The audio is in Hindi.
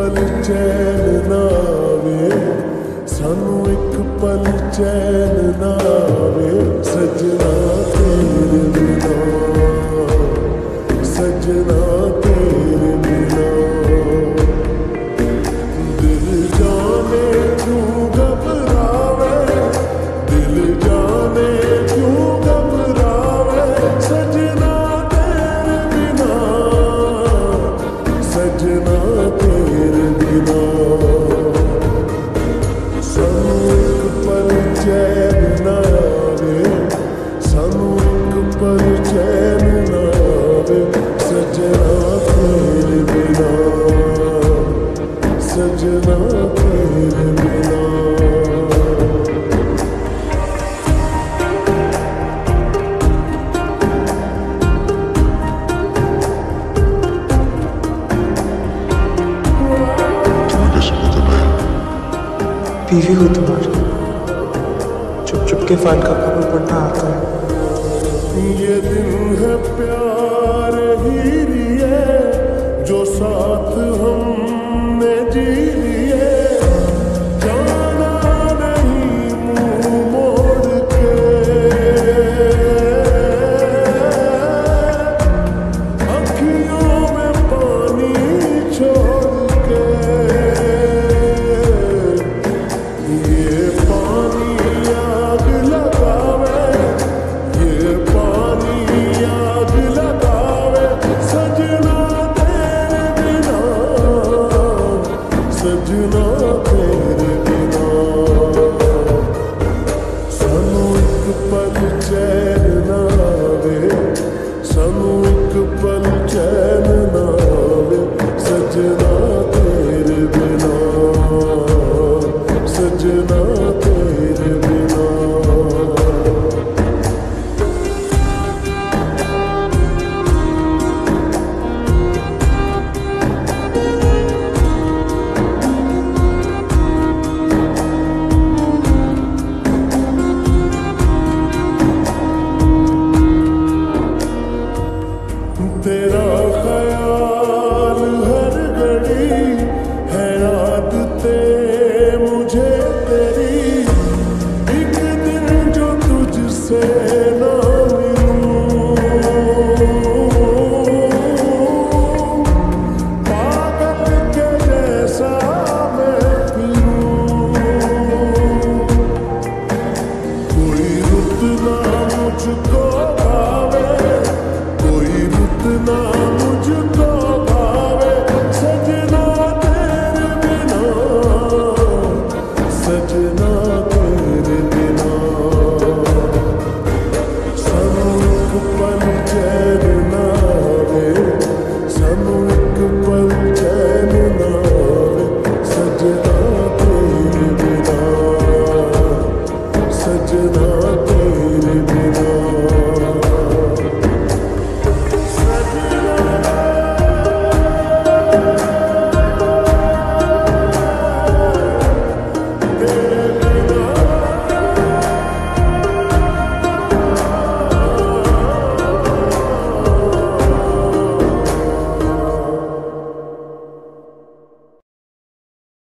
पल चैन ना आवे, सानू एक पल चैन ना आवे, सजना तेरे बिना, सजना तेरे बिना। दिल जाने क्यों घबरावे, दिल जाने क्यों घबरावे, सजना तेरे बिना, सजना तेरे बिना। सानू एक पल चैन ना आवे, सानू एक पल चैन ना आवे, सजना तेरे बिना, सजना तेरे बिना। बीवी हो तुम्हारी, चुप चुप के फाइल का खबर पढ़ना आता है। ये दिन है प्यार ही लिए, जो साथ हमने जी लिए, जाना नहीं मुंह मोड़ के, अखियों में पानी छोड़ के। ये पानी आग लगावे, ये पानी आग लगावे, सजना तेरे बिना, सजना तेरे बिना। सानू एक पल चैन ना आवे, सानू एक पल चैन ना आवे, सजना तेरे बिना, सजना तेरे बिना। तेरा ख्याल हर घड़ी है, आदतें मुझे तेरी, एक दिन जो तुझसे ना मिलूं, पागल के जैसा मैं फिरूं। कोई रुत ना मुझको भावे, कोई रुत ना